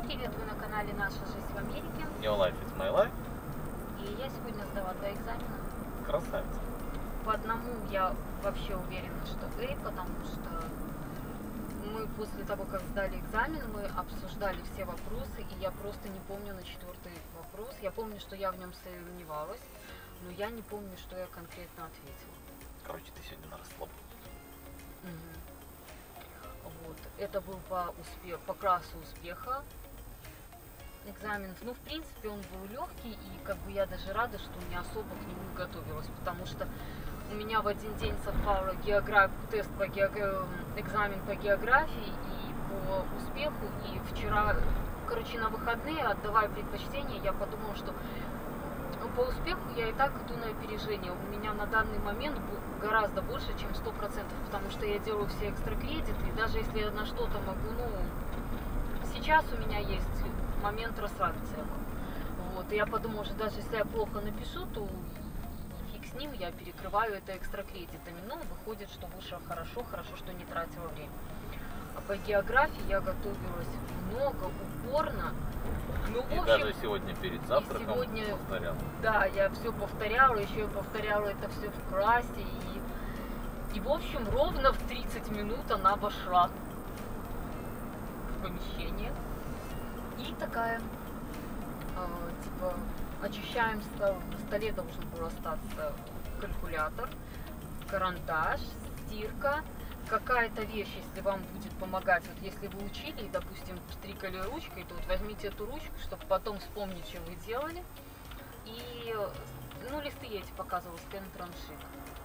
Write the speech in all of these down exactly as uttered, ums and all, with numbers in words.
привет, вы на канале Наша жизнь в Америке. Your life is my life. И я сегодня сдала два экзамена. Красавица. По одному я вообще уверена, что A, потому что мы после того, как сдали экзамен, мы обсуждали все вопросы, и я просто не помню на четвертый вопрос. Я помню, что я в нем сомневалась, но я не помню, что я конкретно ответила. Короче, ты сегодня на расслабоне. Угу. Вот. Это был по, успех, по классу успеха экзамен. Ну, в принципе, он был легкий, и как бы я даже рада, что не особо к нему готовилась, потому что у меня в один день совпало географ... тест по географии, экзамен по географии и по успеху, и вчера, короче, на выходные, отдавая предпочтение, я подумала, что по успеху я и так иду на опережение. У меня на данный момент гораздо больше, чем сто процентов, потому что я делаю все экстра кредиты, и даже если я на что-то могу, ну, сейчас у меня есть момент расслабиться. Вот, и я подумала, что даже если я плохо напишу, то фиг с ним, я перекрываю это экстра кредитами. Но выходит, что вышло хорошо, хорошо, что не тратила время. А по географии я готовилась много, упорно. Ну, и в общем, даже сегодня перед завтраком сегодня, повторял. Да, я все повторяла, еще и повторяла это все в классе. И, и в общем, ровно в тридцать минут она вошла в помещение. И такая, э, типа, очищаем стол. На столе должен был остаться калькулятор, карандаш, стирка. Какая-то вещь, если вам будет помогать, вот если вы учили и, допустим, стрикали ручкой, то вот возьмите эту ручку, чтобы потом вспомнить, что вы делали. И, ну, листы я эти показывала, скэн-траншит.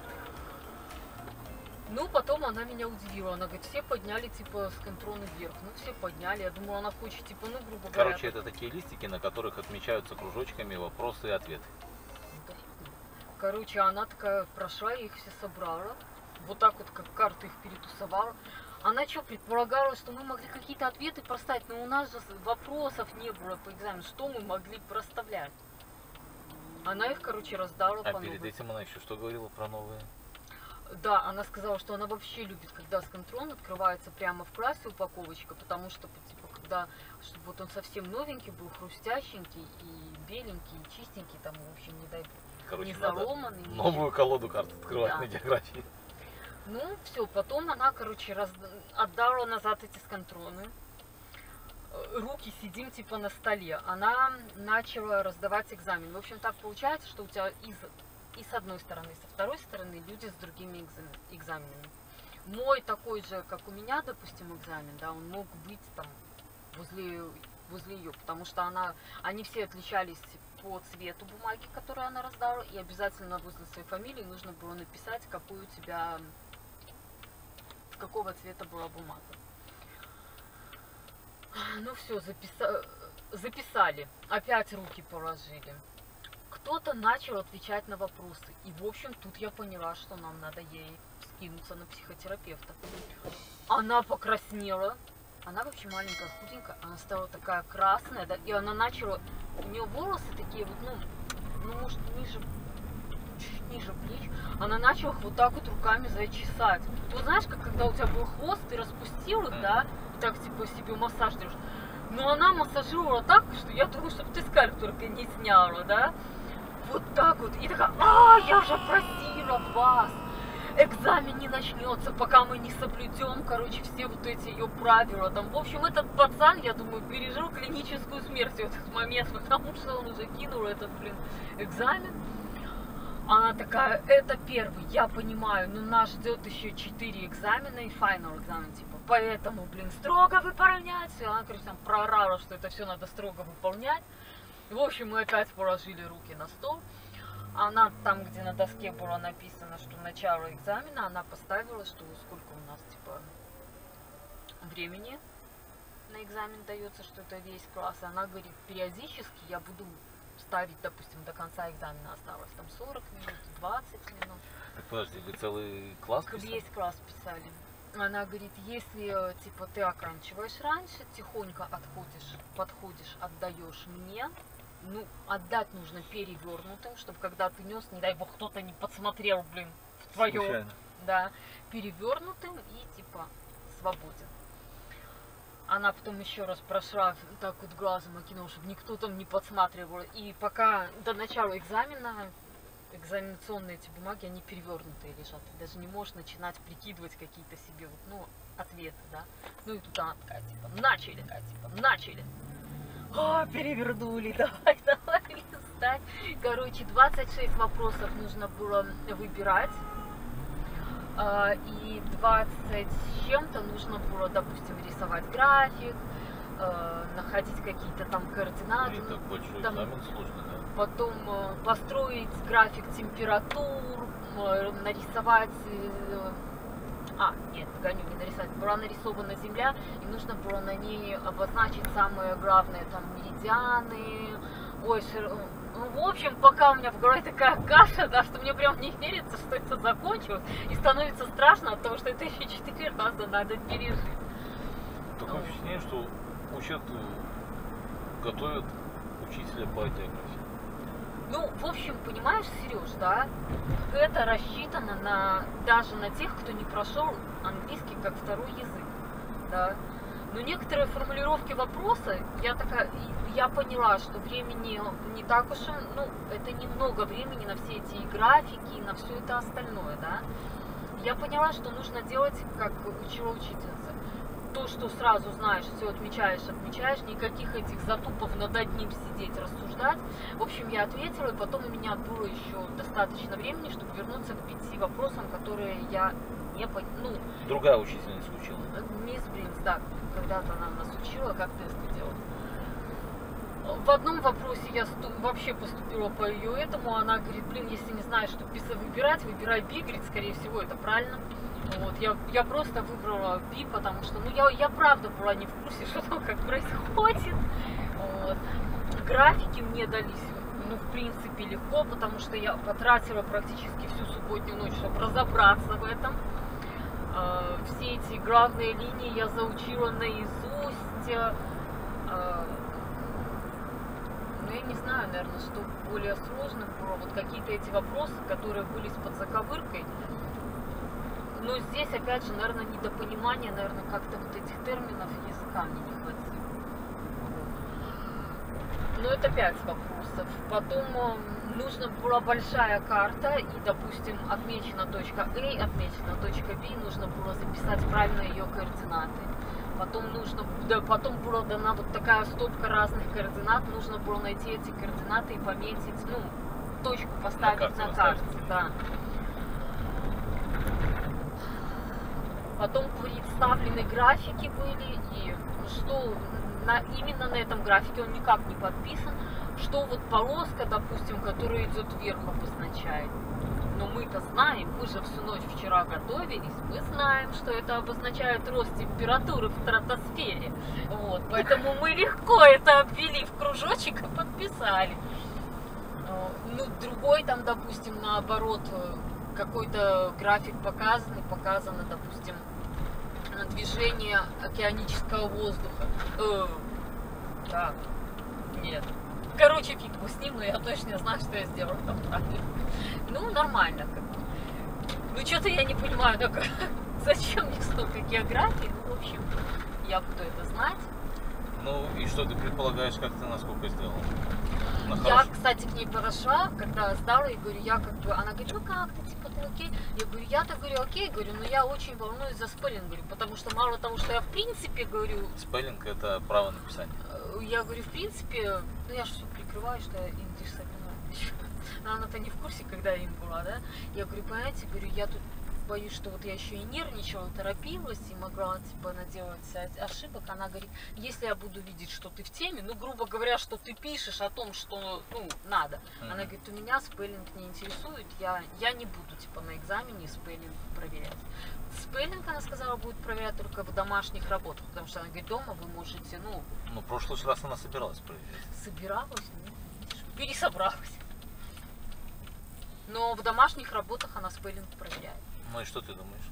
Ну, потом она меня удивила, она говорит, все подняли, типа, скэнтроны вверх. Ну, все подняли, я думала, она хочет, типа, ну, грубо говоря. Короче, это такие листики, на которых отмечаются кружочками вопросы и ответы. Короче, она такая прошла, я их все собрала. Вот так вот, как карты их перетусовала. Она что, предполагала, что мы могли какие-то ответы проставить, но у нас же вопросов не было по экзамену. Что мы могли проставлять? Она их, короче, раздала а по перед новой. этим она еще что говорила про новые? Да, она сказала, что она вообще любит, когда скэнтрон открывается прямо в классе упаковочка, потому что, типа, когда, чтобы вот он совсем новенький был, хрустященький и беленький, и чистенький, там, в общем, не дай бог, Короче, не заломанный. Новую колоду карт открывать, да, на географии. Ну, все, потом она, короче, раз... отдала назад эти скантроны. Руки сидим, типа, на столе. Она начала раздавать экзамен. В общем, так получается, что у тебя из... и с одной стороны, и со второй стороны люди с другими экзаменами. Мой такой же, как у меня, допустим, экзамен, да, он мог быть там возле, возле ее, потому что она... они все отличались по цвету бумаги, которую она раздала, и обязательно возле своей фамилии нужно было написать, какой у тебя... какого цвета была бумага. Ну все, записа... записали. Опять руки положили. Кто-то начал отвечать на вопросы. И, в общем, тут я поняла, что нам надо ей скинуться на психотерапевта. Она покраснела. Она вообще маленькая, худенькая. Она стала такая красная. Да, и она начала... У нее волосы такие вот, ну, ну может, ниже... чуть ниже плеч, она начала их вот так вот руками зачесать. Ты вот знаешь, как когда у тебя был хвост, ты распустил их, да, и так типа себе массаж делаешь. Но она массажировала так, что я думаю, чтобы ты скальп только не сняла, да. Вот так вот. И такая, а, я же просила вас, экзамен не начнется, пока мы не соблюдем, короче, все вот эти ее правила. Там, в общем, этот пацан, я думаю, пережил клиническую смерть в этот момент, потому что он уже кинул этот, блин, экзамен. Она такая, это первый, я понимаю, но нас ждет еще четыре экзамена и финал экзамен, типа, поэтому, блин, строго выполнять. И она, короче, там проорала, что это все надо строго выполнять. В общем, мы опять положили руки на стол. Она там, где на доске было написано, что начало экзамена, она поставила, что сколько у нас, типа, времени на экзамен дается, что это весь класс. И она говорит, периодически я буду ставить, допустим, до конца экзамена осталось там сорок минут, двадцать минут. Так подожди, вы целый класс писали? Весь класс писали. Она говорит, если, типа, ты оканчиваешь раньше, тихонько отходишь, подходишь, отдаешь мне, ну, отдать нужно перевернутым, чтобы когда ты нес, не дай бог, кто-то не подсмотрел, блин, в твоем. Случайно. Да, перевернутым и, типа, свободен. она потом еще раз прошла так вот глазом окинула, чтобы никто там не подсматривал. И пока до начала экзамена, экзаменационные эти бумаги, они перевернутые лежат. Ты даже не можешь начинать прикидывать какие-то себе вот, ну, ответы, да. Ну и тут она такая, типа, начали, да, типа, начали. О, перевернули, давай, давай листать. Короче, двадцать шесть вопросов нужно было выбирать. И двадцать с чем-то нужно было, допустим, рисовать график, находить какие-то там координаты. Это большой там, экзамен сложный, да? Потом построить график температур, нарисовать... А, нет, погоню, не нарисовать. Была нарисована Земля, и нужно было на ней обозначить самые главные там меридианы. Ой, шир... Ну, в общем, пока у меня в голове такая каша, да, что мне прям не верится, что это закончилось. И становится страшно от того, что это еще четыре раза надо пережить. Такое Вот. впечатление, что учат, готовят учителя по географии. Ну, в общем, понимаешь, Сереж, да, это рассчитано на, даже на тех, кто не прошел английский как второй язык, да. Но некоторые формулировки вопроса, я такая, я поняла, что времени не так уж, ну, это немного времени на все эти графики, на все это остальное, да. Я поняла, что нужно делать, как учила учительница. То, что сразу знаешь, все отмечаешь, отмечаешь, никаких этих затупов над одним сидеть, рассуждать. В общем, я ответила, и потом у меня было еще достаточно времени, чтобы вернуться к пяти вопросам, которые я не поняла. Ну, другая учительница учила. Мисс Бринс, да, когда-то она нас учила, как тесты делать. В одном вопросе я вообще поступила по ее этому, она говорит, блин, если не знаешь, что писать выбирать, выбирай Би, говорит, скорее всего, это правильно. Вот, я, я просто выбрала Би, потому что, ну, я, я правда была не в курсе, что там как происходит. Вот. Графики мне дались, ну, в принципе, легко, потому что я потратила практически всю субботнюю ночь, чтобы разобраться в этом. Все эти главные линии я заучила наизусть. Ну, я не знаю, наверное, что более сложным было. Вот какие-то эти вопросы, которые были с подзаковыркой. Но здесь, опять же, наверное, недопонимание, наверное, как-то вот этих терминов языка мне не хватило. Но это пять вопросов. Потом нужна была большая карта, и, допустим, отмечена точка А, отмечена точка Б, нужно было записать правильно ее координаты. Потом нужно, да, потом была дана вот такая стопка разных координат, нужно было найти эти координаты и пометить, ну, точку поставить на карте, на карте да. Потом представлены графики были, и что на, именно на этом графике, он никак не подписан, что вот полоска, допустим, которая идет вверх, обозначает. Но мы-то знаем, мы же всю ночь вчера готовились, мы знаем, что это обозначает рост температуры в стратосфере. Вот, поэтому мы легко это обвели в кружочек и подписали. Ну, другой там, допустим, наоборот, какой-то график показан, и показано, допустим, движение океанического воздуха. Э, так, нет. Короче, фиг с ним, но я точно знаю, что я сделала там правильно. Ну, нормально как бы. Ну, что-то я не понимаю, так, зачем мне столько географии? Ну, в общем, я буду это знать. Ну, и что ты предполагаешь, как ты насколько сделала? На я, хорошо? Кстати, к ней подошла, когда сдала, и говорю, я как бы, она говорит, ну как ты, типа, ты окей? Я говорю, я-то говорю, окей, говорю, но я очень волнуюсь за спеллинг, говорю, потому что мало того, что я в принципе говорю... Спеллинг — это право написания. Я говорю, в принципе, ну я же все прикрываю, что я English second language. Но она-то не в курсе, когда я им была, да? Я говорю, понимаете, говорю, я тут боюсь, что вот я еще и нервничала, торопилась и могла, типа, наделать ошибок. Она говорит, если я буду видеть, что ты в теме, ну, грубо говоря, что ты пишешь о том, что, ну, надо. Mm-hmm. Она говорит, у меня спеллинг не интересует, я, я не буду, типа, на экзамене спеллинг проверять. Спеллинг, она сказала, будет проверять только в домашних работах, потому что она говорит, дома вы можете, ну... Ну, в прошлый раз она собиралась проверять. Собиралась, ну, видишь, пересобралась. Но в домашних работах она спеллинг проверяет. Ну и что ты думаешь?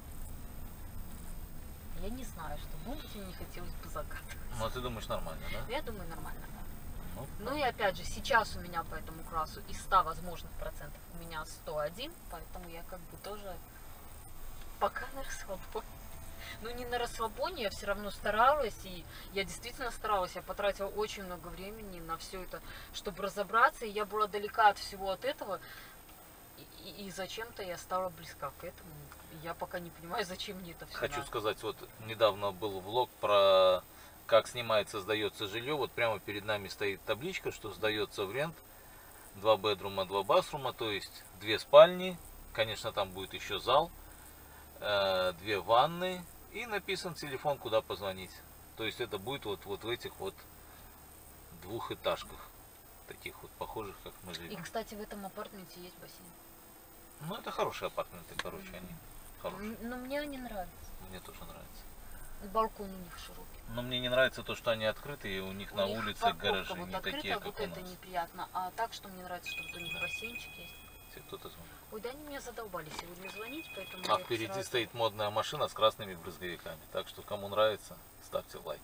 Я не знаю, что думать, мне не хотелось бы загадывать. Ну, а ты думаешь нормально, да? Я думаю, нормально, да. Ну, ну и опять же, сейчас у меня по этому классу из ста возможных процентов у меня сто один, поэтому я как бы тоже пока на расслабоне. Ну, не на расслабоне, я все равно старалась, и я действительно старалась, я потратила очень много времени на все это, чтобы разобраться, и я была далека от всего от этого, и, и зачем-то я стала близка к этому. Я пока не понимаю, зачем мне это все. Хочу надо. сказать, вот недавно был влог про как снимается, сдается жилье. Вот прямо перед нами стоит табличка, что сдается в рент два бедрума, два басрума, то есть две спальни, конечно, там будет еще зал, э, две ванны и написан телефон, куда позвонить. То есть это будет вот, вот в этих вот двухэтажках, таких вот похожих, как мы живем. И, кстати, в этом апартаменте есть бассейн. Ну, это хорошие апартаменты, короче, они хорошие. Но мне они нравятся. Мне тоже нравится. Балкон у них широкий. Но мне не нравится то, что они открыты, и у них У на них улице парковка гаражи вот не открыта, такие, вот как у это нас. неприятно. А так, что мне нравится, что вот у них бассейнчик есть. Тебе кто-то звонит. Ой, да они меня задолбали сегодня звонить, поэтому... А я впереди сразу- стоит модная машина с красными брызговиками. Так что, кому нравится, ставьте лайк.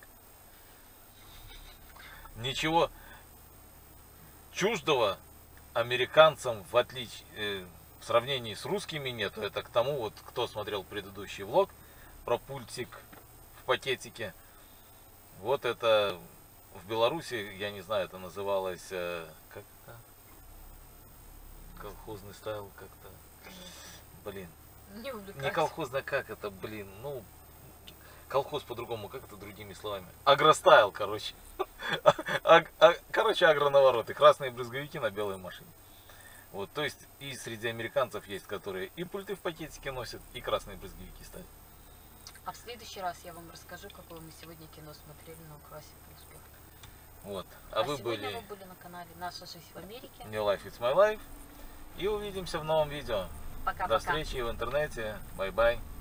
Ничего чуждого американцам, в отличие, э, в сравнении с русскими, нету. Это к тому, вот кто смотрел предыдущий влог про пультик в пакетике. Вот это в Беларуси, я не знаю, это называлось э, как это? Колхозный стайл как-то. Блин. Не Не увлекайся. колхозно, как это, блин, ну, колхоз по-другому, как это другими словами? Агростайл, короче. Аг- а- Короче, агронавороты, красные брызговики на белой машине. Вот, то есть и среди американцев есть, которые и пульты в пакетике носят, и красные брызговики ставят. А в следующий раз я вам расскажу, какое мы сегодня кино смотрели на Украсе плюс пять. Вот, а, вы сегодня были вы были на канале «Наша жизнь в Америке». New Life It's My Life. И увидимся в новом видео. Пока-пока. До встречи в интернете. Бай-бай.